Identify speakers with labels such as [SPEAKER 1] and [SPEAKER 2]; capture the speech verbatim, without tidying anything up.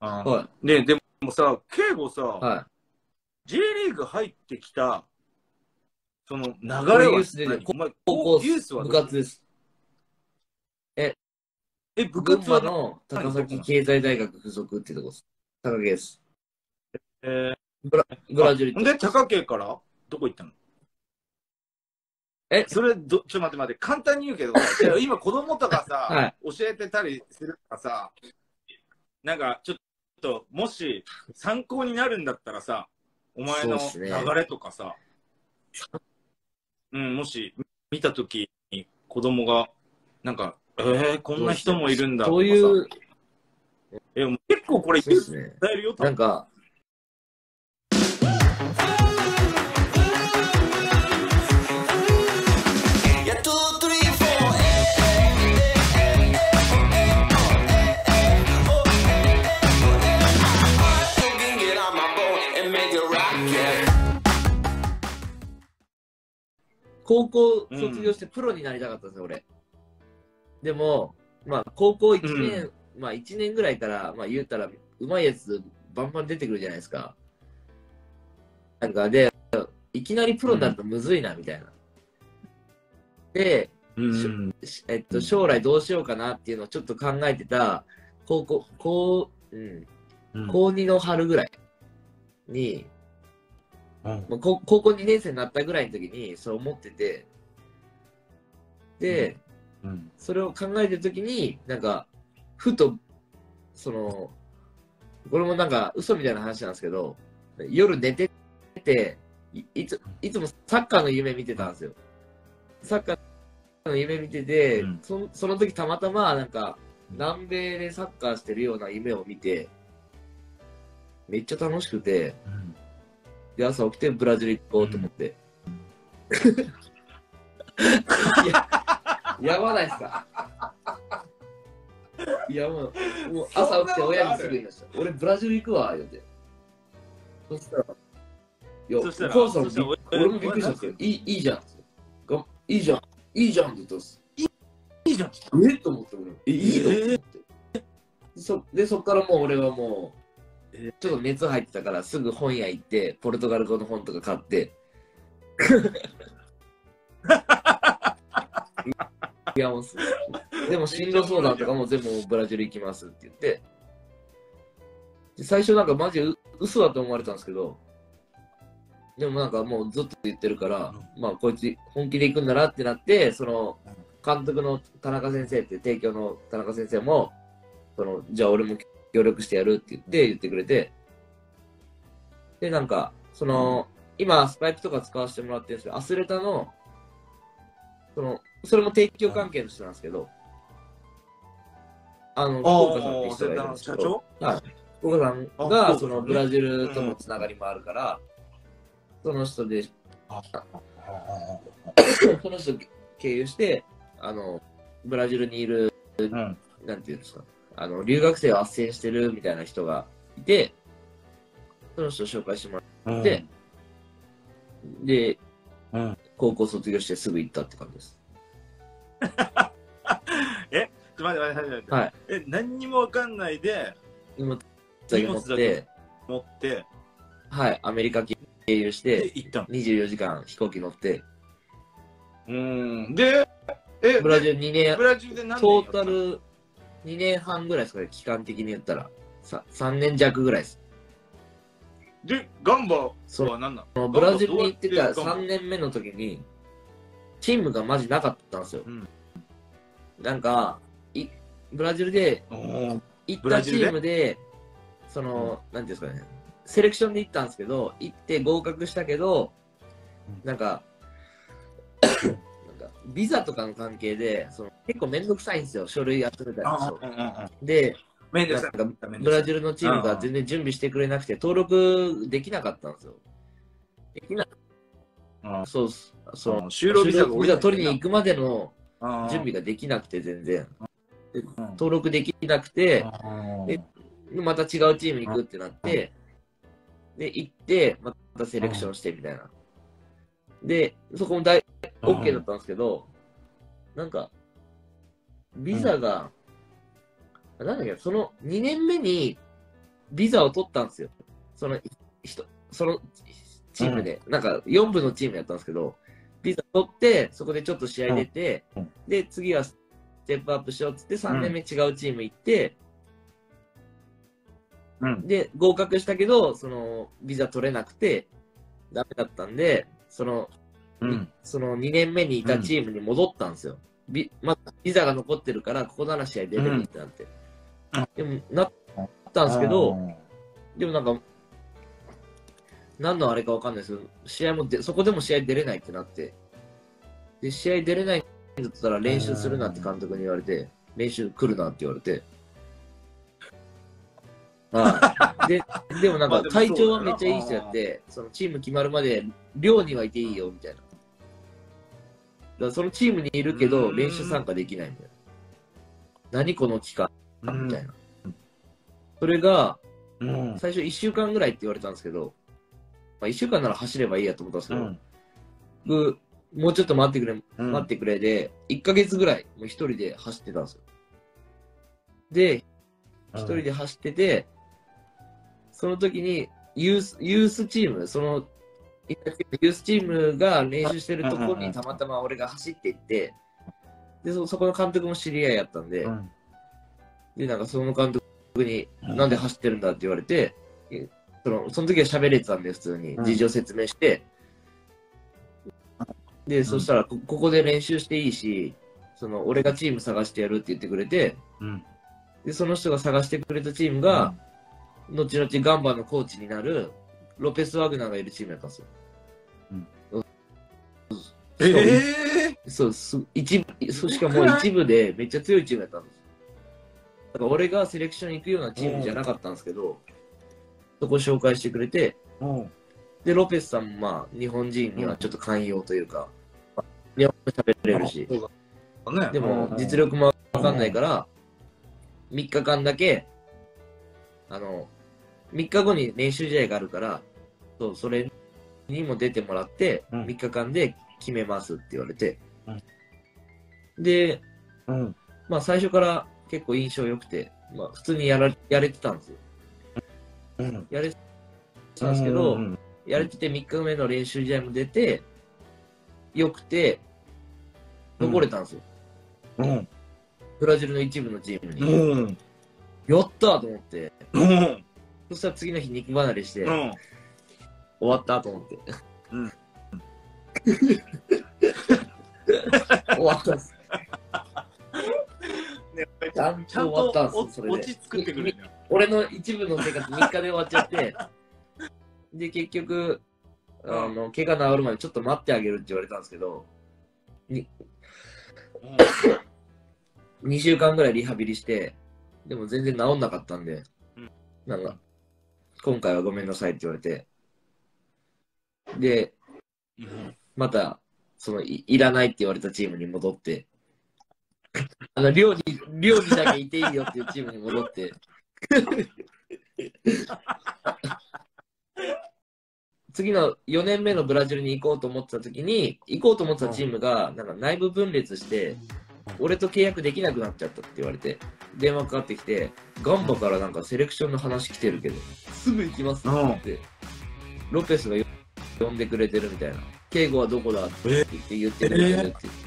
[SPEAKER 1] あ
[SPEAKER 2] は
[SPEAKER 1] ねでもさ、圭吾さ、
[SPEAKER 2] い。はい。
[SPEAKER 1] J リーグ入ってきた、その流れ
[SPEAKER 2] 俺ユ
[SPEAKER 1] は
[SPEAKER 2] ースで、
[SPEAKER 1] 何、お前、
[SPEAKER 2] 高校
[SPEAKER 1] ユースは
[SPEAKER 2] 部
[SPEAKER 1] どこ
[SPEAKER 2] 活です。え、
[SPEAKER 1] え、部
[SPEAKER 2] 群馬
[SPEAKER 1] 活は
[SPEAKER 2] の高
[SPEAKER 1] 何どこなの？
[SPEAKER 2] 崎経済大学附属ってとこです。高木です。
[SPEAKER 1] え
[SPEAKER 2] ブラ、ブ
[SPEAKER 1] ー、あ、
[SPEAKER 2] ラジル行って
[SPEAKER 1] ほんで、高家からどこ行ったの？
[SPEAKER 2] え、
[SPEAKER 1] それど、ちょっと待って待って、簡単に言うけどさ、じゃあ今子供とかさ、
[SPEAKER 2] はい。
[SPEAKER 1] 教えてたりするからさ、なんかちょっと、もし参考になるんだったらさ、お前
[SPEAKER 2] そうっ
[SPEAKER 1] の流
[SPEAKER 2] すね。
[SPEAKER 1] れとかさ、うん、もし見たときに子供が、なんか、えー、こんな人もいるんだ
[SPEAKER 2] そう
[SPEAKER 1] とかさ、
[SPEAKER 2] いう、
[SPEAKER 1] え、結構これ
[SPEAKER 2] そうっすね。
[SPEAKER 1] 伝えるよ、多分。
[SPEAKER 2] なんか、高校卒業してプロになりたかったんですよ、俺。でも、まあ、高校いちねん、
[SPEAKER 1] うん
[SPEAKER 2] まあ、いちねんぐらいから、まあ、言うたら、うまいやつバンバン出てくるじゃないですか。なんか、で、いきなりプロになるとむずいな、みたいな。で、しょ
[SPEAKER 1] うん。
[SPEAKER 2] えっと、将来どうしようかなっていうのをちょっと考えてた、高校、高、うん、
[SPEAKER 1] うん。
[SPEAKER 2] 高にの春ぐらいに、
[SPEAKER 1] うん
[SPEAKER 2] まあ、高高校にねん生になったぐらいの時に、そう思ってて、で、
[SPEAKER 1] うん
[SPEAKER 2] それを考えてる時に、なんか、ふと、その、これもなんか嘘みたいな話なんですけど、夜寝てて、いいついつもサッカーの夢見てたんですよ。サッカーの夢見てて、
[SPEAKER 1] うん
[SPEAKER 2] そその時たまたまなんか、南米でサッカーしてるような夢を見て、めっちゃ楽しくて、
[SPEAKER 1] うん
[SPEAKER 2] で、朝起きてブラジル行こうと思って。いや、やばないっすか？いやもう、もう朝起きて親にすぐ言いました。俺ブラジル行くわ、言うて。そしたら、いや、お
[SPEAKER 1] そしたら
[SPEAKER 2] 母さんび
[SPEAKER 1] そしたら
[SPEAKER 2] 俺もびっくりしたんですよ。いい、いいじゃん。がいいじゃん。いいじゃんって言ったんです。
[SPEAKER 1] いいじゃん。
[SPEAKER 2] えと思って俺。え、いいの、
[SPEAKER 1] えー
[SPEAKER 2] と思ってそで、そっからもう俺はもう、
[SPEAKER 1] えー
[SPEAKER 2] ちょっと熱入ってたからすぐ本屋行って、ポルトガル語の本とか買って、いやもうす、でも進路相談とかも全部ブラジル行きますって言って、で最初なんかマジう嘘だと思われたんですけど、でもなんかもうずっと言ってるから、
[SPEAKER 1] うん
[SPEAKER 2] まあこいつ本気で行くんだなってなって、その監督の田中先生って提供の田中先生も、そのじゃあ俺も協力してやるって言って言ってくれて、でなんかその、今スパイクとか使わせてもらってるんですけど、アスレタのそのそれも提供関係の人なんですけど、あの福岡さんって人がいるんですけど、はい、福岡さん
[SPEAKER 1] あ
[SPEAKER 2] が
[SPEAKER 1] 福岡さんね
[SPEAKER 2] そのブラジルとのつながりもあるから、その人で
[SPEAKER 1] あ
[SPEAKER 2] その人経由して、あの、ブラジルにいる、
[SPEAKER 1] うん
[SPEAKER 2] なんていうんですか、あの、留学生を斡旋してるみたいな人がいて、その人を紹介してもらって、で、
[SPEAKER 1] うん
[SPEAKER 2] 高校卒業してすぐ行ったって感じです。
[SPEAKER 1] え、ちょっと待って待って待って待って。
[SPEAKER 2] はい。
[SPEAKER 1] え、何にもわかんないで、
[SPEAKER 2] 荷物だけ持っ
[SPEAKER 1] 荷物だ
[SPEAKER 2] て
[SPEAKER 1] け、持って、
[SPEAKER 2] はい、アメリカ経由し
[SPEAKER 1] で、
[SPEAKER 2] て、
[SPEAKER 1] 行ったの。
[SPEAKER 2] にじゅうよじかん飛行機乗って、
[SPEAKER 1] うん。で、え、
[SPEAKER 2] ブラジ
[SPEAKER 1] で
[SPEAKER 2] ルにねん
[SPEAKER 1] ブ、ラジルで何年
[SPEAKER 2] ト
[SPEAKER 1] やったの？
[SPEAKER 2] ータルにねんはんぐらいですかね、期間的に言ったら。ささんねん弱ぐらいです。
[SPEAKER 1] で、ガンバは何なの？
[SPEAKER 2] ブラジルに行ってた
[SPEAKER 1] ガンバどうや
[SPEAKER 2] 3年目の時に、チームがマジなかったんですよ。
[SPEAKER 1] うん
[SPEAKER 2] なんかい、ブラジルで
[SPEAKER 1] おー
[SPEAKER 2] 行ったチ
[SPEAKER 1] ブラジルで
[SPEAKER 2] ームで、その、なんていうんですかね、セレクションで行ったんですけど、行って合格したけど、なんか、なんかビザとかの関係で、その結構めんどくさいんですよ、書類集めたりと
[SPEAKER 1] うんうんうん
[SPEAKER 2] で、
[SPEAKER 1] めんどくさい。
[SPEAKER 2] なんかブラジルのチームが全然準備してくれなくて、登録できなかったんですよ。できな
[SPEAKER 1] うん
[SPEAKER 2] そうっす、その
[SPEAKER 1] 就労ビザが
[SPEAKER 2] 就労ビザ取りに行くまでの
[SPEAKER 1] 準
[SPEAKER 2] 準備ができなくて、全然。で
[SPEAKER 1] うん
[SPEAKER 2] 登録できなくて、でまた違うチームに行くってなって、で、行って、またセレクションしてみたいな。で、そこも大、OK だったんですけど、なんか、ビザが、なんだっけ、そのにねんめにビザを取ったんですよ。その人、そのチームで、うん、なんかよんぶのチームやったんですけど、ビザ取って、そこでちょっと試合出て、うん、で、次はステップアップしようっつって、さんねんめ違うチーム行って、うん、で、合格したけど、その、ビザ取れなくて、ダメだったんで、その、うん、そのにねんめにいたチームに戻ったんですよ。うん、ビまビザが残ってるから、ここなら試合出れるってなって。うん、でも、なったんですけど、でもなんか、何のあれかわかんないですけど、試合もで、そこでも試合出れないってなって、で、試合出れないんだったら練習するなって監督に言われて、練習来るなって言われて、はい。で、でもなんか体調はめっちゃいい人やって、そのチーム決まるまで寮にはいていいよみたいな。だからそのチームにいるけど練習参加できないみたいな。何この期間みたいな。それが、最初いっしゅうかんぐらいって言われたんですけど、まあ、いっしゅうかんなら走ればいいやと思ったんですけど、僕、うん、もうちょっと待ってくれ、待ってくれで、いっかげつぐらいもう一人で走ってたんですよ。で、一人で走ってて、その時にユース、ユースチーム、その、ユースチームが練習してるところにたまたま俺が走っていって、で、そ、そこの監督も知り合いやったんで、で、なんかその監督に、なんで走ってるんだって言われて、その、その時は喋れてたんで、普通に事情説明して、で、そしたらこ、ここで練習していいし、その、俺がチーム探してやるって言ってくれて、で、その人が探してくれたチームが、後々ガンバのコーチになるロペス・ワグナーがいるチームやったんですよ。うん、えー、そうす一部そしかも一部でめっちゃ強いチームやったんです。だから俺がセレクション行くようなチームじゃなかったんですけど、そこ紹介してくれて、で、ロペスさんもまあ日本人にはちょっと寛容というか、日本語喋れるし、でも実力もわかんないから、みっかかんだけ、あの、みっかごに練習試合があるから、そう、それにも出てもらって、うん、みっかかんで決めますって言われて。うん、で、うん、まあ最初から結構印象良くて、まあ普通にやらやれてたんですよ。うん、やれてたんですけど、うん、やれててみっかめの練習試合も出て、良くて、残れたんですよ。うん、ブラジルの一部のチームに。うん、やったーと思って。うんそしたら次の日肉離れして、うん、終わったと思って。うん、終わったっす。ね、ちゃんと終わったんす、それで。落ち作ってくれる俺の一部の生活みっかで終わっちゃって、で、結局、あの、怪我治るまでちょっと待ってあげるって言われたんですけど、に、うん、にしゅうかんぐらいリハビリして、でも全然治んなかったんで、うん、なんか、今回はごめんなさいって言われて、で、また、そのい、いらないって言われたチームに戻って、あの、寮に、寮にだけいていいよっていうチームに戻って、次のよねんめのブラジルに行こうと思ってた時に、行こうと思ってたチームが、なんか内部分裂して、俺と契約できなくなっちゃったって言われて、電話かかってきて、ガンバからなんかセレクションの話来てるけど、すぐ行きますって言って、ロペスが呼んでくれてるみたいな。敬語はどこだって言って言ってくれてるって言って。